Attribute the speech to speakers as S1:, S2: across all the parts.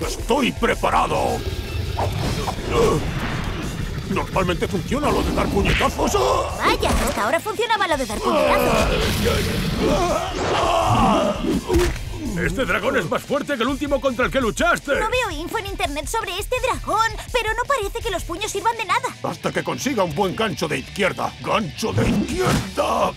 S1: ¡Estoy preparado! Normalmente funciona lo de dar puñetazos.
S2: Vaya, hasta ahora funcionaba lo de dar puñetazos.
S1: Este dragón es más fuerte que el último contra el que luchaste.
S2: No veo info en internet sobre este dragón, pero no parece que los puños sirvan de nada.
S1: Hasta que consiga un buen gancho de izquierda. ¡Gancho de izquierda!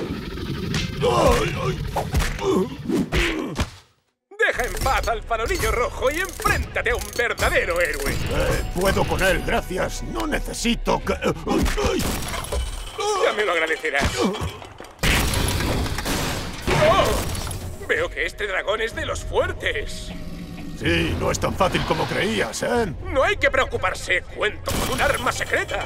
S3: Deja en paz al farolillo rojo y enfréntate a un verdadero héroe.
S1: Puedo con él, gracias. No necesito que...
S3: Ya me lo agradecerás. ¡Oh! Veo que este dragón es de los fuertes.
S1: Sí, no es tan fácil como creías, ¿eh?
S3: No hay que preocuparse. Cuento con un arma secreta.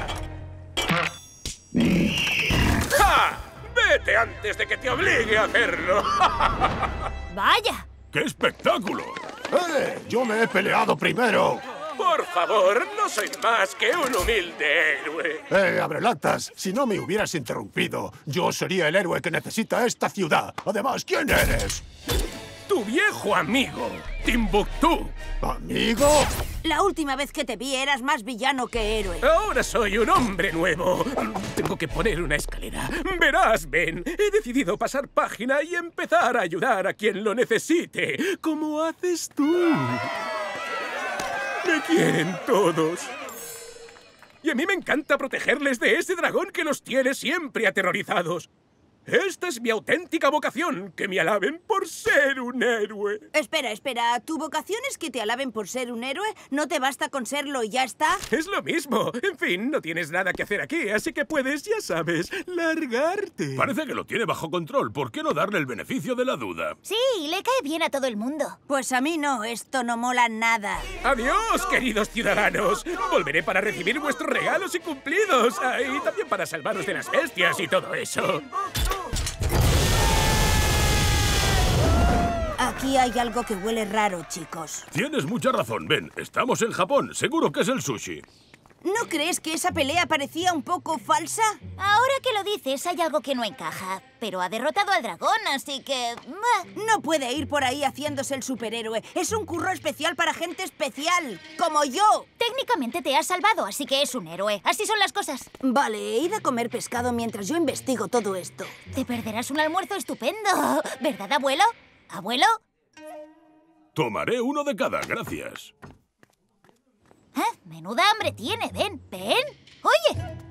S3: ¡Ja! ¡Vete antes de que te obligue a hacerlo!
S2: Vaya.
S1: ¡Qué espectáculo! ¡Yo me he peleado primero!
S3: Por favor, no soy más que un humilde héroe.
S1: Abrelatas, si no me hubieras interrumpido, yo sería el héroe que necesita esta ciudad. Además, ¿quién eres?
S3: Tu viejo amigo, Timbuktu.
S1: ¿Amigo?
S4: La última vez que te vi eras más villano que héroe.
S3: Ahora soy un hombre nuevo. Tengo que poner una escalera. Verás, Ben, he decidido pasar página y empezar a ayudar a quien lo necesite, como haces tú. Me quieren todos. Y a mí me encanta protegerles de ese dragón que los tiene siempre aterrorizados. Esta es mi auténtica vocación, que me alaben por ser un héroe.
S4: Espera, ¿tu vocación es que te alaben por ser un héroe? ¿No te basta con serlo y ya está?
S3: Es lo mismo. En fin, no tienes nada que hacer aquí, así que puedes, ya sabes, largarte.
S1: Parece que lo tiene bajo control. ¿Por qué no darle el beneficio de la duda?
S2: Sí, le cae bien a todo el mundo.
S4: Pues a mí no, esto no mola nada.
S3: ¡Adiós, queridos ciudadanos! Volveré para recibir vuestros regalos y cumplidos. Y también para salvaros de las bestias y todo eso.
S4: Aquí hay algo que huele raro, chicos.
S1: Tienes mucha razón, Ben. Estamos en Japón. Seguro que es el sushi.
S4: ¿No crees que esa pelea parecía un poco falsa?
S2: Ahora que lo dices, hay algo que no encaja. Pero ha derrotado al dragón, así que...
S4: No puede ir por ahí haciéndose el superhéroe. Es un curro especial para gente especial, como yo.
S2: Técnicamente te has salvado, así que es un héroe. Así son las cosas.
S4: Vale, id a comer pescado mientras yo investigo todo esto.
S2: Te perderás un almuerzo estupendo. ¿Verdad, abuelo? ¿Abuelo?
S1: Tomaré uno de cada, gracias.
S2: Menuda hambre tiene, Ben. ¿Ben? Oye,